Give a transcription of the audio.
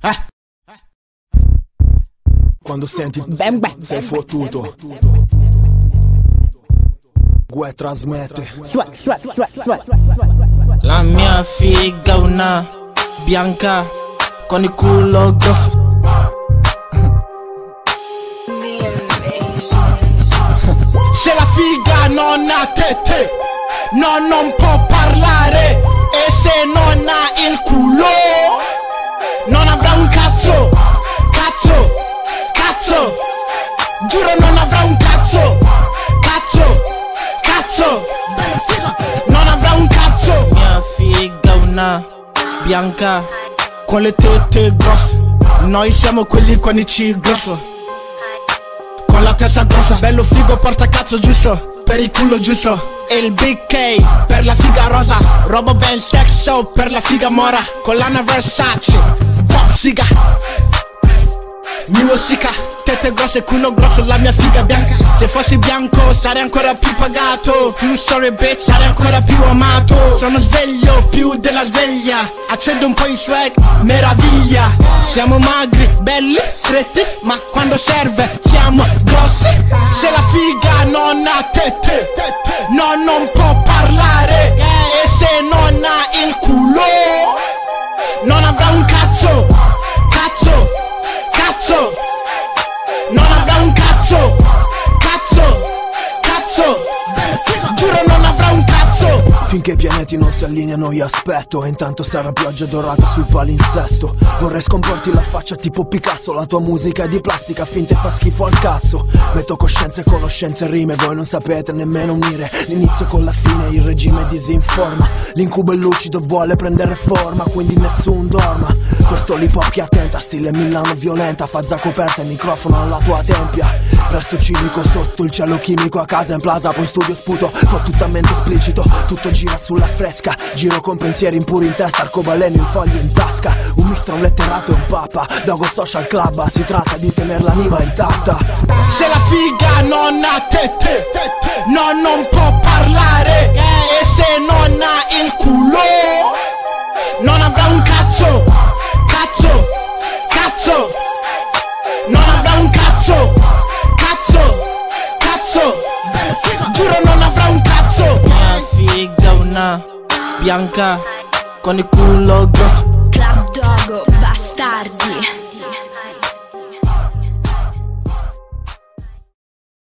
Quando senti Bang bang. sei fottuto. Gue trasmette. La mia figa è una bianca con il culo grosso. Se la figa non ha tette, no, non può parlare. E se non ha il culo, non avrà un cazzo. Cazzo, cazzo, giuro non avrà un cazzo. Cazzo, cazzo, non avrà un cazzo. Mia figa è una bianca con le tette grosse. Noi siamo quelli con il C grosso, con la testa grossa. Bello figo porta cazzo giusto, per il culo giusto. E il Big K per la figa rosa. Robo ben sexo per la figa mora. Collana Versace, siga musica, tette grosse, culo grosso, la mia figa bianca. Se fossi bianco sarei ancora più pagato. True story bitch, sarei ancora più amato. Sono sveglio più della sveglia, accendo un po' in swag, meraviglia. Siamo magri, belli, stretti, ma quando serve siamo grossi. Se la figa non ha tette, no, non può parlare. E se non ha il culo, non avrà un cazzo. Cazzo, cazzo, non avrà un cazzo. Cazzo, cazzo, giuro non avrà un cazzo. Finché i pianeti non si allineano io aspetto. E intanto sarà pioggia dorata sul palinsesto. Vorrei scomporti la faccia tipo Picasso. La tua musica è di plastica finta e fa schifo al cazzo. Metto coscienza e conoscenza e rime. Voi non sapete nemmeno unire l'inizio con la fine. Il regime disinforma. L'incubo è lucido, vuole prendere forma, quindi nessun dorma. Questo l'hip hop che attenta, stile Milano violenta. Fazza coperta e microfono alla tua tempia. Resto cinico sotto il cielo chimico. A casa in plaza, poi in studio sputo fottutamente esplicito. Tutto gira sulla fresca. Giro con pensieri impuri in testa. Arcobaleno in foglie in tasca. Un mister, un letterato e un papa. Dogo social club, si tratta di tenere l'anima intatta. Se la figa non ha tette, no, non può parlare. E se non ha il culo, non avrà un cazzo. Cazzo, cazzo, non avrà un cazzo. Cazzo, cazzo, giuro non avrà un cazzo. Mia figa è una bianca con il culo grosso. Club Dogo, bastardi.